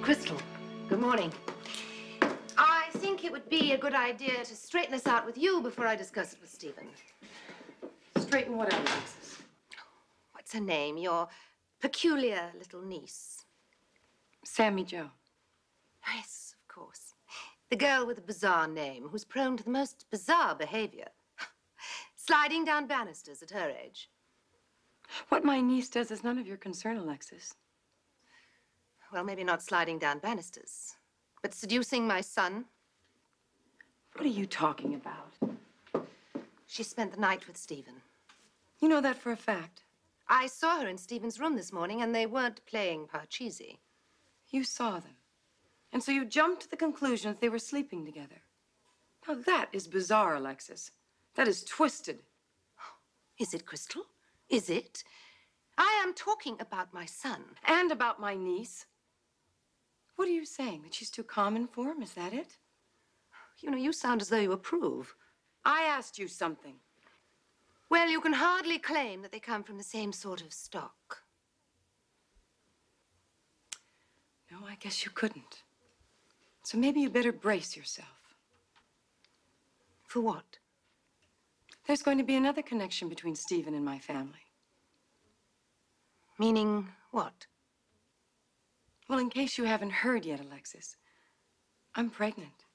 Krystle, good morning. I think it would be a good idea to straighten this out with you before I discuss it with Stephen. Straighten what out, Alexis? What's her name? Your peculiar little niece. Sammy Jo. Yes, of course. The girl with a bizarre name who's prone to the most bizarre behavior. Sliding down banisters at her age. What my niece does is none of your concern, Alexis. Well, maybe not sliding down banisters, but seducing my son. What are you talking about? She spent the night with Stephen. You know that for a fact. I saw her in Stephen's room this morning, and they weren't playing Parcheesi. You saw them. And so you jumped to the conclusion that they were sleeping together. Now that is bizarre, Alexis. That is twisted. Is it, Krystle? Is it? I am talking about my son. And about my niece. What are you saying? That she's too common for him? Is that it? You know, you sound as though you approve. I asked you something. Well, you can hardly claim that they come from the same sort of stock. No, I guess you couldn't. So maybe you better brace yourself. For what? There's going to be another connection between Stephen and my family. Meaning what? Well, in case you haven't heard yet, Alexis, I'm pregnant.